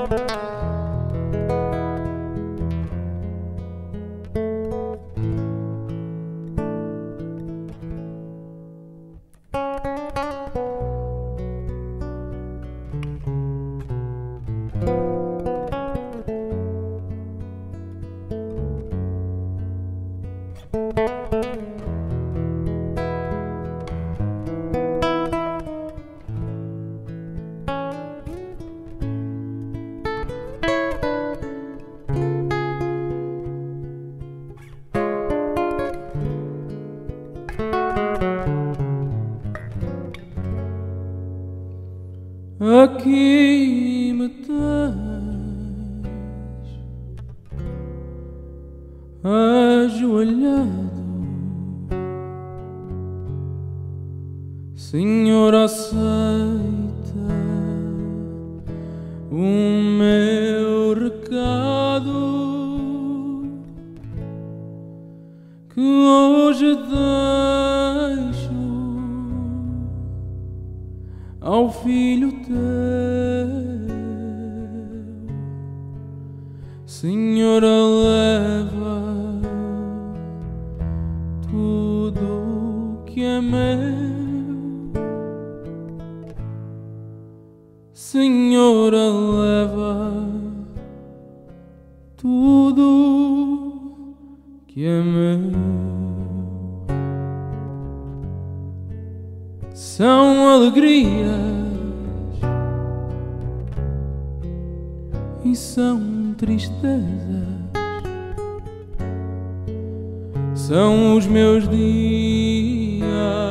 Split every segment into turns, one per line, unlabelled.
Aqui me tens, ajoelhado, Senhor, aceita o meu recado, que hoje deixo ao filho teu. Senhor, leva tudo que é meu. Senhor, leva tudo que é meu. São alegrias e são tristezas, são os meus dias,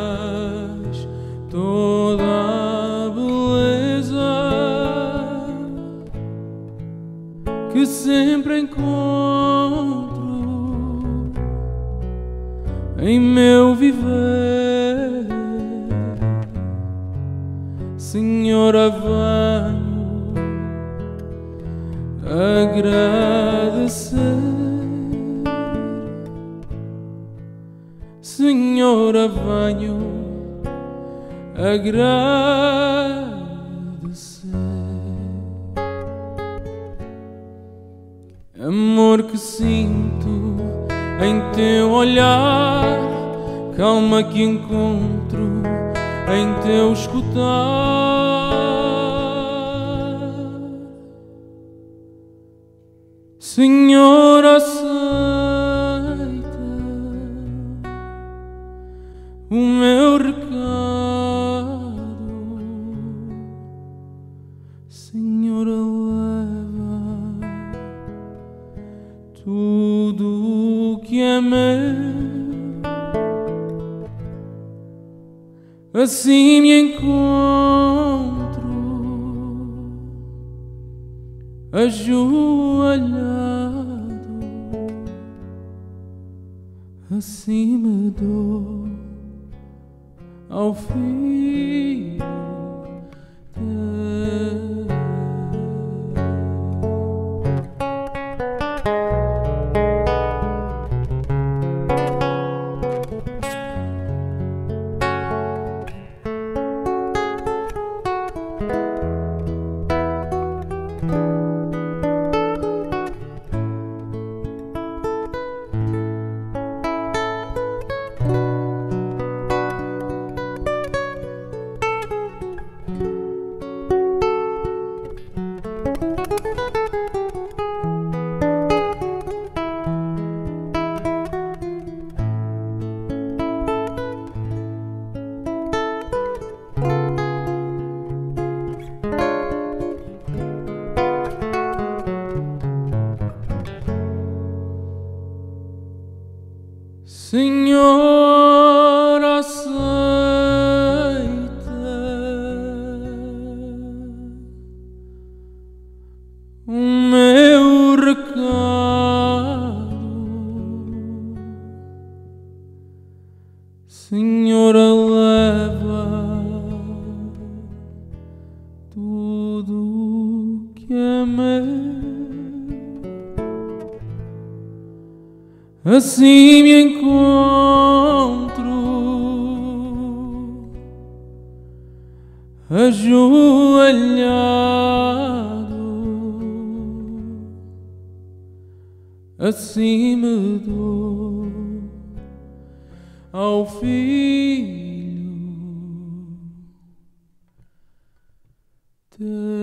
toda a beleza que sempre encontro em meu viver. Senhora, venho agradecer. Senhora, venho agradecer. Amor que sinto em teu olhar, calma que encontro em teu escutar. Senhor, aceita o meu recado. Senhor, leva tudo que é meu. Assim me encontro ajoelhado, assim me dou ao filho teu. Senhor, aceita o meu recado. Senhor, leva tudo que é meu. Assim me encontro ajoelhado, assim me dou ao filho.